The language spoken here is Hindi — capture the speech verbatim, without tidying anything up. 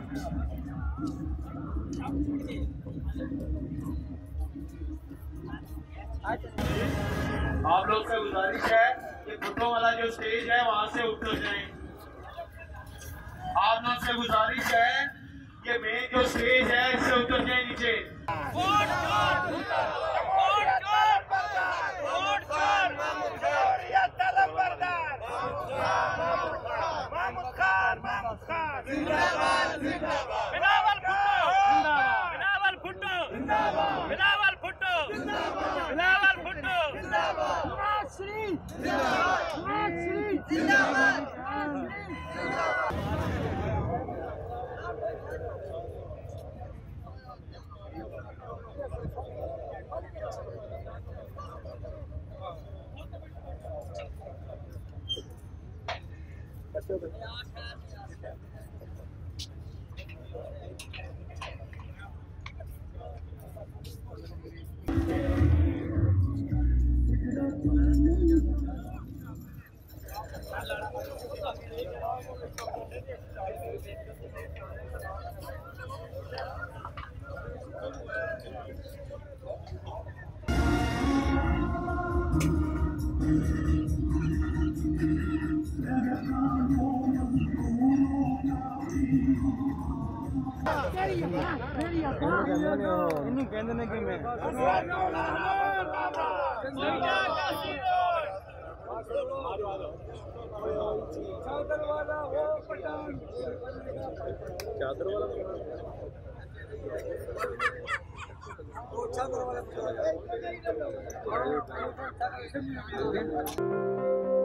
आप लोग से गुजारिश है कि फोटो वाला जो स्टेज है वहां से उतर जाए। आप लोग से गुजारिश है कि मेन जो स्टेज है इससे उतर जाए नीचे। इन्हीं कहने की मैं चादर वाला वो पठान चादर वाला वो चादर वाला